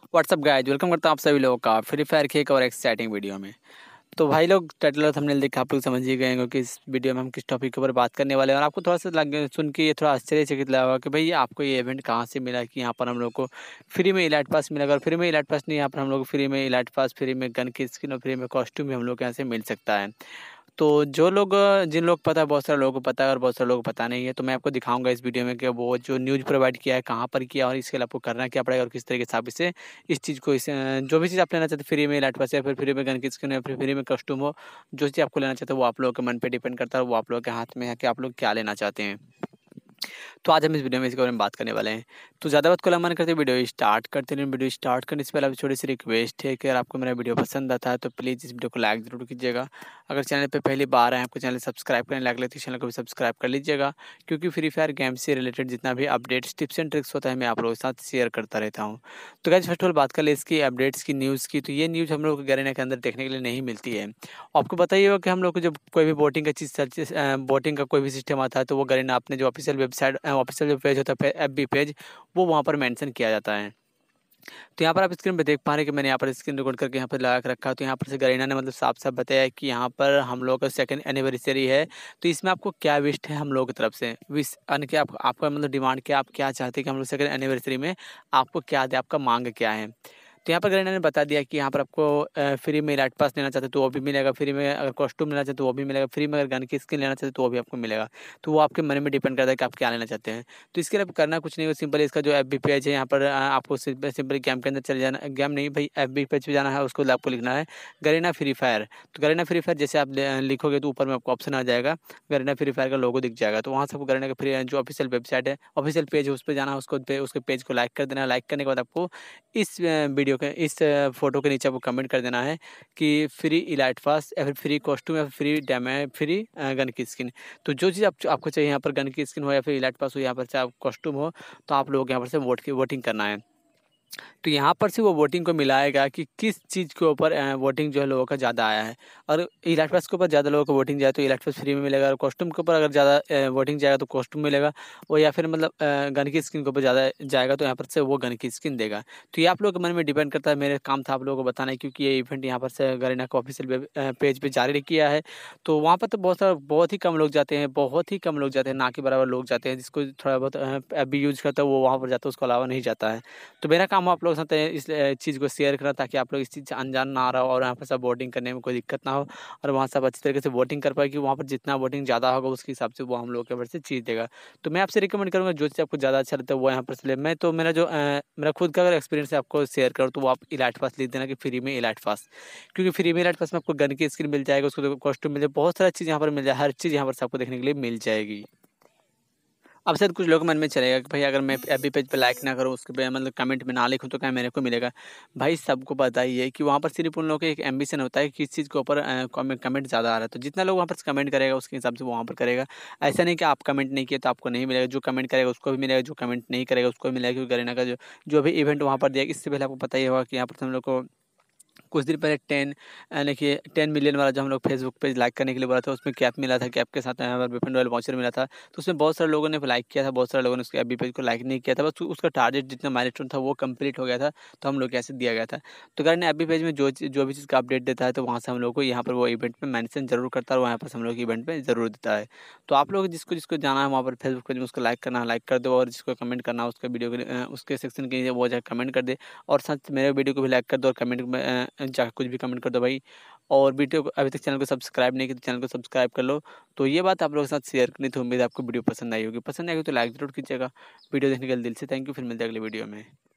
What's up guys, welcome करता हूँ आप सभी लोगों का फ्री फायर के एक और एक्साइटिंग वीडियो में। तो भाई लोग, टाइटल और थंबनेल देख के आप लोग समझ ही गए होंगे कि इस वीडियो में हम किस टॉपिक के ऊपर बात करने वाले हैं। और आपको थोड़ा सा सुन के ये थोड़ा आश्चर्यचकित लगा होगा कि भाई आपको ये इवेंट कहाँ से मिला कि यहाँ पर हम लोग को फ्री में इलाइट पास मिलेगा। और फ्री में इलाइट पास नहीं, यहाँ पर हम लोग को फ्री में इलाइट पास, फ्री में गन की स्किन और फ्री में कॉस्ट्यूम भी हम लोग के यहाँ से मिल सकता है। तो जो लोग जिन लोग पता है, बहुत सारे लोगों को पता है और बहुत सारे लोगों को पता नहीं है, तो मैं आपको दिखाऊंगा इस वीडियो में कि वो जो न्यूज़ प्रोवाइड किया है कहाँ पर किया और इसके लिए आपको करना क्या पड़ेगा और किस तरीके से आप इसे इस चीज़ को जो भी चीज़ आप लेना चाहते हैं, फ्री में लाइट पास या फिर फ्री में गन की स्किन या फिर फ्री में कस्टम हो, जो चीज़ आपको लेना चाहते हैं वो आप लोगों के मन पे डिपेंड करता है, वो आप लोगों के हाथ में है कि आप लोग क्या लेना चाहते हैं। तो आज हम इस वीडियो में इसके बारे में बात करने वाले हैं। तो ज़्यादा बात को लंबा नहीं करते, वीडियो स्टार्ट करते हैं। वीडियो स्टार्ट करने से पहले छोटी सी रिक्वेस्ट है कि अगर आपको मेरा वीडियो पसंद आता है तो प्लीज़ इस वीडियो को लाइक ज़रूर कीजिएगा। अगर चैनल पे पहली बार आए, आपको चैनल सब्सक्राइब करने लायक लगे तो चैनल को भी सब्सक्राइब कर लीजिएगा, क्योंकि फ्री फायर गेम से रिलेटेड जितना भी अपडेट्स, टिप्स एंड ट्रिक्स होता है मैं आप लोगों के साथ शेयर करता रहता हूँ। तो गाइस, फर्स्ट ऑफ ऑल बात कर ले इसकी अपडेट्स की, न्यूज़ की। तो ये न्यूज़ हम लोग को गैरेना के अंदर देखने के लिए नहीं मिलती है। आपको पता ही होगा कि हम लोग को जब कोई भी बोटिंग का चीज़ सर्च बोटिंग का कोई भी सिस्टम आता है तो वो गैरेना अपने जो ऑफिशियल वेबसाइट ऑफिशियल जो पेज होता है एफबी पेज, वो वहाँ पर मेंशन किया जाता है। तो यहाँ पर आप स्क्रीन पे देख पा रहे हैं कि मैंने यहाँ पर स्क्रीन रिकॉर्ड करके यहाँ पर लगा के रखा है। तो यहाँ पर से गरीना ने मतलब साफ-साफ बताया है कि यहाँ पर हम लोग का सेकंड एनिवर्सरी है, तो इसमें आपको क्या विश है हम लोगों की तरफ से? विश यानी कि आप आपका मतलब डिमांड क्या, आप क्या चाहते हैं कि हम लोग सेकंड एनिवर्सरी में आपको क्या दें, आपका माँग क्या है? तो यहाँ पर गरीना ने बता दिया कि यहाँ पर आपको फ्री में इलाइट पास लेना चाहते हो तो वो भी मिलेगा, फ्री में अगर कॉस्ट्यूम लेना चाहते हो तो वो भी मिलेगा, फ्री में अगर गन की स्किन लेना चाहते हो तो वो भी आपको मिलेगा। तो वो आपके मन में डिपेंड करता है कि आप क्या लेना चाहते हैं। तो इसके लिए अब करना कुछ नहीं है, सिंपल इसका जो एफबी पेज है यहाँ पर आपको सिंपल गेम के अंदर चले जाना, गेम नहीं भाई एफबी पेज पे जाना है, उसको आपको लिखना है गरीना फ्री फायर। तो गरीना फ्री फायर जैसे आप लिखोगे तो ऊपर में आपको ऑप्शन आ जाएगा, गरीना फ्री फायर का लोगो दिख जाएगा। तो वहाँ से आपको गरीना का फ्री जो ऑफिशियल वेबसाइट है, ऑफिशियल पेज है, उस पर जाना है, उसके पेज को लाइक कर देना है। लाइक करने के बाद आपको इस वीडियो के इस फोटो के नीचे आपको कमेंट कर देना है कि फ्री इलाइट पास या फिर फ्री कॉस्ट्यूम या फिर फ्री डैमेज, फ्री गन की स्किन। तो जो चीज़ आपको चाहिए, यहाँ पर गन की स्किन हो या फिर इलाइट पास हो, यहाँ पर चाहे आप कॉस्ट्यूम हो, तो आप लोग यहाँ पर से वोटिंग करना है। तो यहाँ पर से वो वोटिंग को मिलाएगा कि किस चीज़ के ऊपर वोटिंग जो है लोगों का ज़्यादा आया है। और इलाइट पास के ऊपर ज़्यादा लोगों को वोटिंग जाए तो इलाइट पास फ्री में मिलेगा, और कॉस्ट्यूम के ऊपर अगर ज़्यादा वोटिंग जाएगा तो कॉस्ट्यूम मिलेगा, और या फिर मतलब गन की स्किन के ऊपर ज़्यादा जाएगा तो यहाँ पर से वो गन की स्किन देगा। तो ये आप लोगों के मन में डिपेंड करता है, मेरे काम था आप लोगों को बताना है, क्योंकि ये इवेंट यहाँ पर से गरीना को ऑफिशियल पेज पे जारी किया है। तो वहाँ पर तो बहुत ही कम लोग जाते हैं, बहुत ही कम लोग जाते हैं, ना के बराबर लोग जाते हैं। जिसको थोड़ा बहुत अभी यूज़ करता है वो वहाँ पर जाता है, उसके अलावा नहीं जाता है। तो मेरा काम आप लोगों के साथ इस चीज़ को शेयर करना, ताकि आप लोग इस चीज़ से अनजान ना रहो और यहाँ पर सब वोटिंग करने में कोई दिक्कत ना हो, और वहाँ सब अच्छी तरीके से वोटिंग कर पाए, कि वहाँ पर जितना वोटिंग ज़्यादा होगा उसके हिसाब से वो हम लोग के ऊपर से चीज़ देगा। तो मैं आपसे रिकमेंड करूँगा जो चीज़ आपको ज़्यादा अच्छा लगता है वो यहाँ पर से ले। मैं तो मेरा जो मेरा खुद का अगर एक्सपीरियंस है आपको शेयर करूँ तो वो आप इलाइट पास लिख देना कि फ्री में इलाइट पास, क्योंकि फ्री में इलाइट पास में आपको गन की स्किन मिल जाएगा, उसको कॉस्ट्यूम मिल जाएगा, बहुत सारी चीज़ यहाँ पर मिल जाए, हर चीज़ यहाँ पर से आपको देखने के लिए मिल जाएगी। अब शायद कुछ लोगों के मन में चलेगा कि भाई अगर मैं एफबी पेज पे लाइक ना करूँ, उसके पे मतलब कमेंट में ना लिखूँ तो क्या मेरे को मिलेगा? भाई सबको पता ही है कि वहाँ पर सिर्फ़ उन लोगों का एक एम्बिशन होता है कि किस चीज़ के ऊपर कमेंट ज़्यादा आ रहा है। तो जितना लोग वहाँ पर कमेंट करेगा उसके हिसाब से वो वहाँ पर करेगा। ऐसा नहीं कि आप कमेंट नहीं किए तो आपको नहीं मिलेगा, जो कमेंट करेगा उसको भी मिलेगा, जो कमेंट नहीं करेगा उसको भी मिलेगा, क्योंकि गरीना का जो जो भी इवेंट वहाँ पर दिया, इससे पहले आपको पता ही होगा कि यहाँ पर हम लोग को कुछ दिन पहले 10 देखिए 10 मिलियन वाला जो हम लोग फेसबुक पेज लाइक करने के लिए बोला था, उसमें कैप मिला था, कैप के साथ वेपन रॉयल वाउचर मिला था। तो उसमें बहुत सारे लोगों ने लाइक किया था, बहुत सारे लोगों ने उसके एफबी पेज को लाइक नहीं किया था, बस उसका टारगेट जितना माइलस्टोन था वो कंप्लीट हो गया था, तो हम लोग को ऐसे दिया गया था। तो कारण एफबी पेज में जो भी चीज़ का अपडेट देता है तो वहाँ से हम लोग को यहाँ पर वो इवेंट में मेंशन ज़रूर करता है, और वहाँ पर हम लोग इवेंट में ज़रूर देता है। तो आप लोग जिसको जिसको जाना है वहाँ पर फेसबुक पेज में उसको लाइक करना है, लाइक कर दो, और जिसको कमेंट करना है उसके वीडियो के उसके सेक्शन के नीचे वो जाकर कमेंट कर दे, और साथ मेरे वीडियो को भी लाइक कर दो और कमेंट में जाकर कुछ भी कमेंट कर दो भाई। और वीडियो को अभी तक चैनल को सब्सक्राइब नहीं किया तो चैनल को सब्सक्राइब कर लो। तो ये बात आप लोगों के साथ शेयर करनी थी, उम्मीद है आपको वीडियो पसंद आई होगी। पसंद आएगी तो लाइक ज़रूर कीजिएगा। वीडियो देखने के लिए दिल से थैंक यू, फिर मिलते हैं अगले वीडियो में।